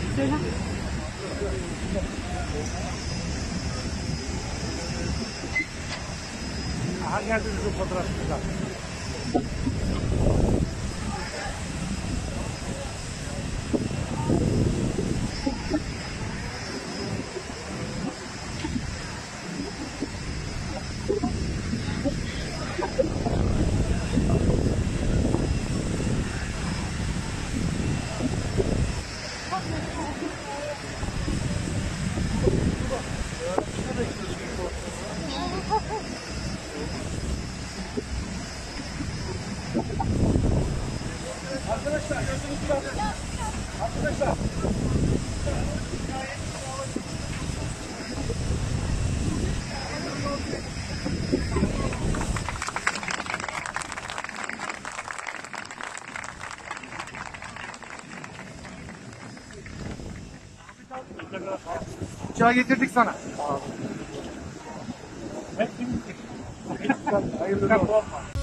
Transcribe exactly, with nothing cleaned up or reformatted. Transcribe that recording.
Söyle. Aha geldiniz bu fotoğrafınıza. Arkadaşlar gözünüzü kapatın. Arkadaşlar. Uçağı getirdik sana. Ben kimdik? Hayırlı olsun.